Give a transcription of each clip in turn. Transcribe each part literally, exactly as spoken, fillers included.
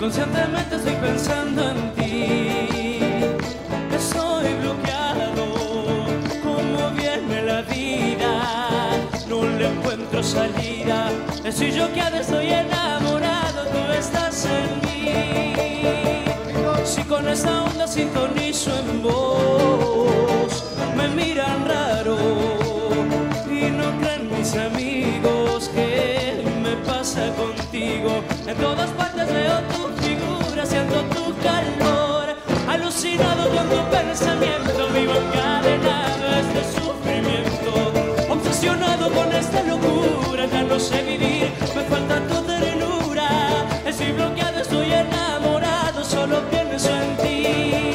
Inconscientemente estoy pensando en ti. Estoy bloqueado, como viene la vida, no le encuentro salida. Estoy bloqueado, estoy enamorado, tú estás en mí. Si con esta onda sintonizo en vos, me miran raro y no creen mis amigos que me pasa contigo. En todas partes veo tu figura, siento tu calor, alucinado con tu pensamiento, vivo encadenado a este sufrimiento, obsesionado con esta locura, ya no sé vivir, me falta tu ternura. Estoy bloqueado, estoy enamorado, solo pienso en ti.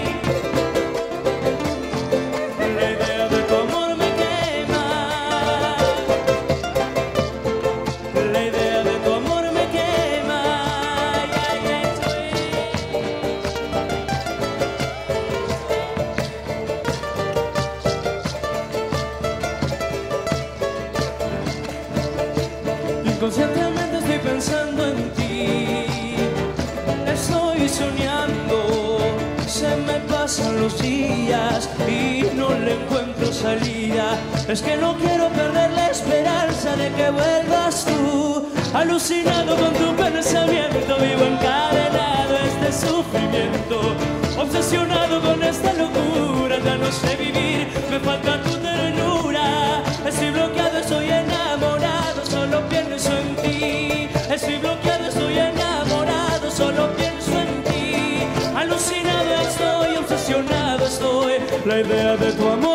La idea de tu amor me quema, la idea de tu amor me quema. Ay, ay, estoy. Inconscientemente estoy pensando en ti. Estoy soñando, se me pasan los días y no le encuentro salida. Es que no quiero perder la esperanza de que vuelvas tú. Alucinado con tu pensamiento, vivo encadenado a este sufrimiento, obsesionado con esta locura, ya no sé vivir, me falta tu ternura. Estoy bloqueado, estoy enamorado, solo pienso en ti. Estoy bloqueado, estoy enamorado, solo pienso en ti. Alucinado estoy, obsesionado estoy, la idea de tu amor